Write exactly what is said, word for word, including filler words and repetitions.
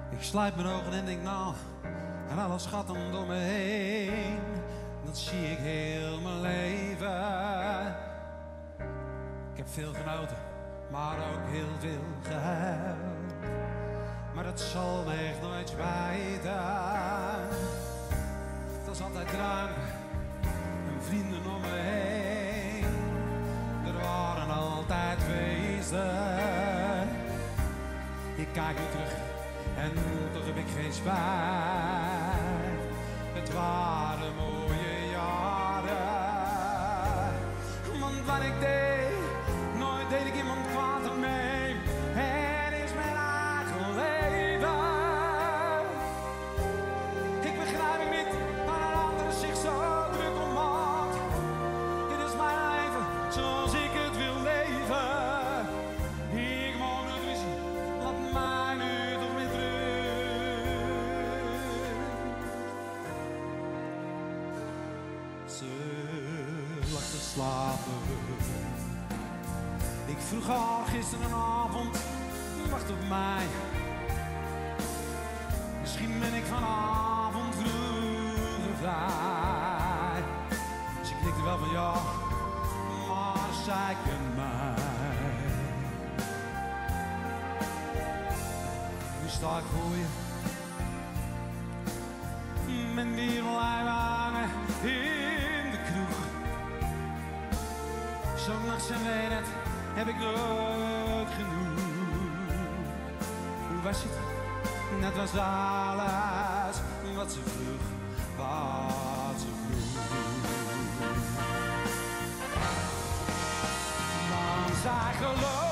Ik sluit mijn ogen en denk nou, en alles gaat dan door me heen. Dan zie ik heel mijn leven. Ik heb veel genoten, maar ook heel veel gehuild. Maar dat zal me echt nooit spijten. Het was altijd drank en vrienden om me heen. Er waren altijd feesten. Ik kijk nu terug en toch heb ik geen spijt. Het waren mooie jaren. Want wat ik deed, nooit deed ik iemand kwaad ermee. Het is mijn eigen leven. Ik begrijp het niet, maar een ander zich zo druk om maakt. Dit is mijn leven, zoals ik het wil leven. Ik mag het wisten, laat mij nu toch weer terug. Ze lag te slapen. Ik vroeg haar gisterenavond, wacht op mij. Misschien ben ik vanavond vroeger vrij. Ze knikte wel van ja, maar zij kent mij. Nu sta ik voor je, ben weer blijven hangen in de kroeg. Zo'n nacht en weet het, heb ik nooit genoeg. Hoe was het? Net was alles wat ze vroeg, wat ze vroeg. Want zij geloof